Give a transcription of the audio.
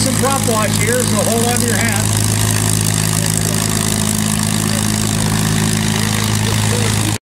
some prop wash here, so hold on to your hat.